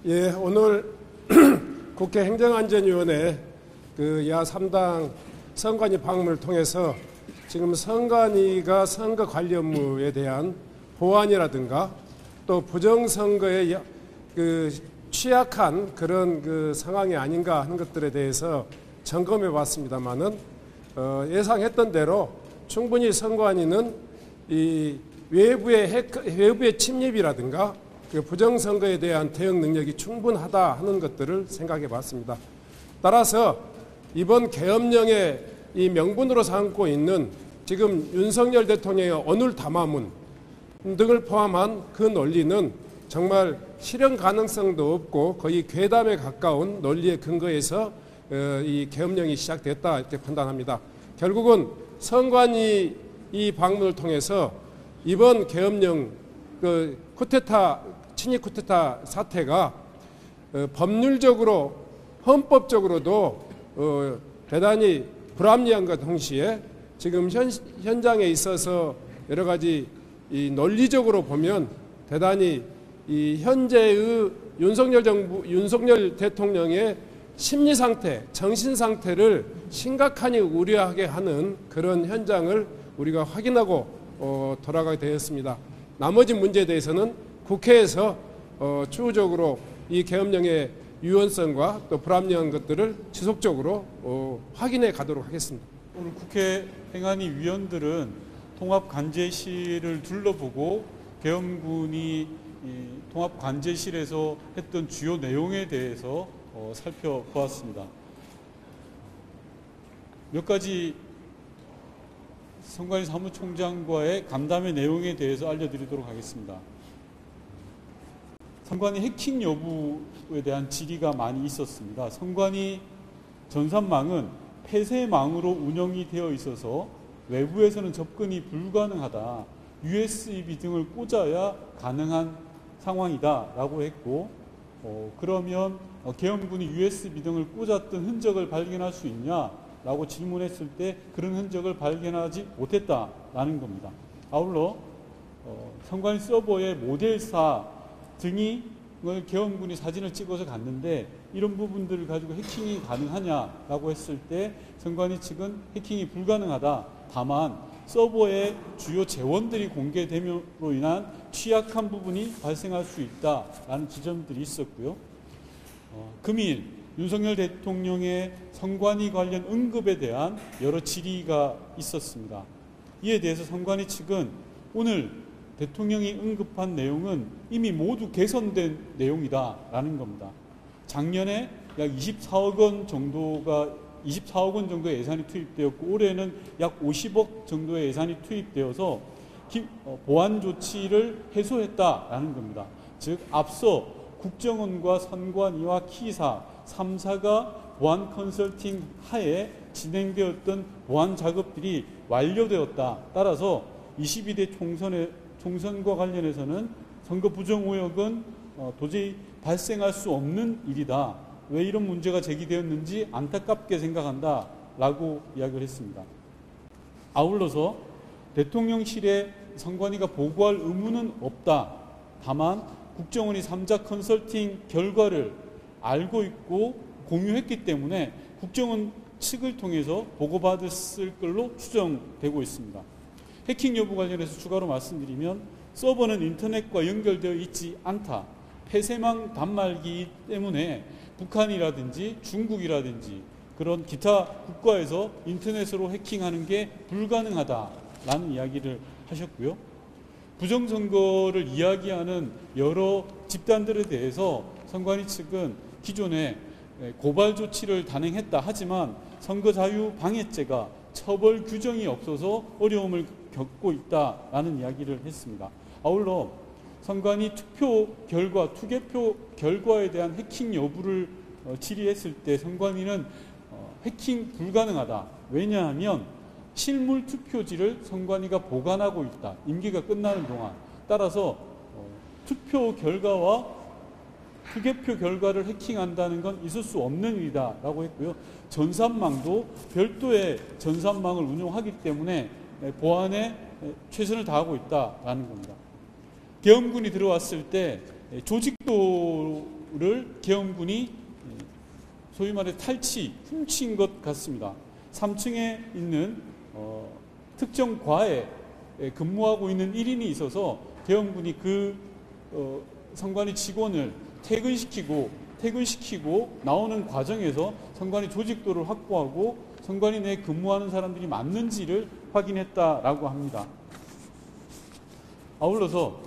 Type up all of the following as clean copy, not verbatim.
예, 오늘 국회 행정안전위원회 야 3당 선관위 방문을 통해서 지금 선관위가 선거 관련 업무에 대한 보완이라든가 또 부정선거에 취약한 그런 상황이 아닌가 하는 것들에 대해서 점검해 봤습니다만은 예상했던 대로 충분히 선관위는 이 외부의 침입이라든가 부정선거에 대한 대응 능력이 충분하다 하는 것들을 생각해 봤습니다. 따라서 이번 계엄령의 이 명분으로 삼고 있는 지금 윤석열 대통령의 언울 담화문 등을 포함한 그 논리는 정말 실현 가능성도 없고 거의 괴담에 가까운 논리의 근거에서 이 계엄령이 시작됐다 이렇게 판단합니다. 결국은 선관위 이 방문을 통해서 이번 계엄령 친일 쿠데타 사태가 법률적으로 헌법적으로도 대단히 불합리한과 동시에 지금 현장에 있어서 여러 가지 이 논리적으로 보면 대단히 이 현재의 윤석열 대통령의 심리 상태, 정신 상태를 심각하게 우려하게 하는 그런 현장을 우리가 확인하고 돌아가게 되었습니다. 나머지 문제에 대해서는 국회에서 추후적으로 이 계엄령의 유연성과 또 불합리한 것들을 지속적으로 확인해 가도록 하겠습니다. 오늘 국회 행안위 위원들은 통합관제실을 둘러보고 계엄군이 통합관제실에서 했던 주요 내용에 대해서 살펴보았습니다. 몇 가지 선관위 사무총장과의 간담회 내용에 대해서 알려드리도록 하겠습니다. 선관위 해킹 여부에 대한 질의가 많이 있었습니다. 선관위 전산망은 폐쇄망으로 운영이 되어 있어서 외부에서는 접근이 불가능하다. USB 등을 꽂아야 가능한 상황이다 라고 했고 그러면 계엄군이 USB 등을 꽂았던 흔적을 발견할 수 있냐 라고 질문했을 때 그런 흔적을 발견하지 못했다라는 겁니다. 아울러 선관위 서버의 모델사 등을 계엄군이 사진을 찍어서 갔는데 이런 부분들을 가지고 해킹이 가능하냐라고 했을 때 선관위 측은 해킹이 불가능하다. 다만 서버의 주요 재원들이 공개됨으로 인한 취약한 부분이 발생할 수 있다라는 지점들이 있었고요. 금일 윤석열 대통령의 선관위 관련 언급에 대한 여러 질의가 있었습니다. 이에 대해서 선관위 측은 오늘 대통령이 언급한 내용은 이미 모두 개선된 내용이다라는 겁니다. 작년에 약 24억 원 정도의 예산이 투입되었고 올해는 약 50억 정도의 예산이 투입되어서 보안 조치를 해소했다라는 겁니다. 즉 앞서 국정원과 선관위와 키사 3사가 보안 컨설팅 하에 진행되었던 보안 작업들이 완료되었다. 따라서 22대 총선과 관련해서는 선거 부정 의혹은 도저히 발생할 수 없는 일이다. 왜 이런 문제가 제기되었는지 안타깝게 생각한다 라고 이야기를 했습니다. 아울러서 대통령실에 선관위가 보고할 의무는 없다. 다만 국정원이 3자 컨설팅 결과를 알고 있고 공유했기 때문에 국정원 측을 통해서 보고받았을 걸로 추정되고 있습니다. 해킹 여부 관련해서 추가로 말씀드리면 서버는 인터넷과 연결되어 있지 않다. 폐쇄망 단말기 때문에 북한이라든지 중국이라든지 그런 기타 국가에서 인터넷으로 해킹하는 게 불가능하다라는 이야기를 하셨고요. 부정선거를 이야기하는 여러 집단들에 대해서 선관위 측은 기존에 고발 조치를 단행했다 하지만 선거자유방해죄가 처벌 규정이 없어서 어려움을 겪고 있다라는 이야기를 했습니다. 아울러 선관위 투표 결과, 투개표 결과에 대한 해킹 여부를 질의했을 때 선관위는 해킹 불가능하다. 왜냐하면 실물 투표지를 선관위가 보관하고 있다. 임기가 끝나는 동안. 따라서 투표 결과와 투개표 결과를 해킹한다는 건 있을 수 없는 일이다라고 했고요. 전산망도 별도의 전산망을 운용하기 때문에 보안에 최선을 다하고 있다라는 겁니다. 계엄군이 들어왔을 때 조직도 내부를 계엄군이 소위 말해 훔친 것 같습니다. 3층에 있는 특정 과에 근무하고 있는 1인이 있어서 계엄군이 그 선관위 직원을 퇴근시키고 나오는 과정에서 선관위 조직도를 확보하고 선관위 내에 근무하는 사람들이 맞는지를 확인했다라고 합니다. 아울러서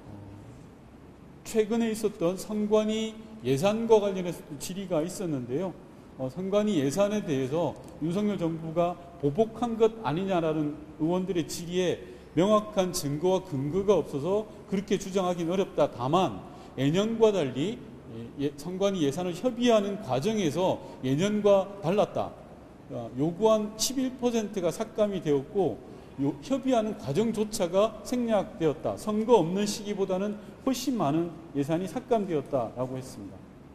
최근에 있었던 선관위 예산과 관련해서 질의가 있었는데요. 선관위 예산에 대해서 윤석열 정부가 보복한 것 아니냐라는 의원들의 질의에 명확한 증거와 근거가 없어서 그렇게 주장하기는 어렵다. 다만 예년과 달리 선관위 예산을 협의하는 과정에서 예년과 달랐다. 요구한 11%가 삭감이 되었고 협의하는 과정조차가 생략되었다. 선거 없는 시기보다는 훨씬 많은 예산이 삭감되었다라고 했습니다.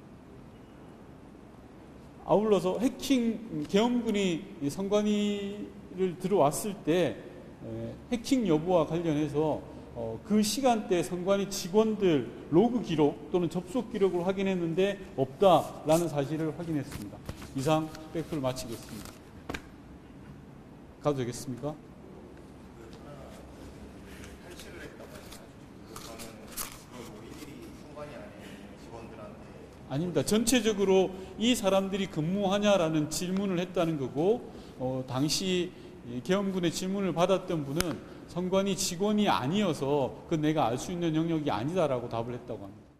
아울러서 계엄군이 선관위를 들어왔을 때 해킹 여부와 관련해서 그 시간대 선관위 직원들 로그 기록 또는 접속 기록을 확인했는데 없다라는 사실을 확인했습니다. 이상 백프를 마치겠습니다. 가도 되겠습니까? 아닙니다. 전체적으로 이 사람들이 근무하냐라는 질문을 했다는 거고 당시 계엄군의 질문을 받았던 분은 선관위 직원이 아니어서 그 내가 알 수 있는 영역이 아니다라고 답을 했다고 합니다.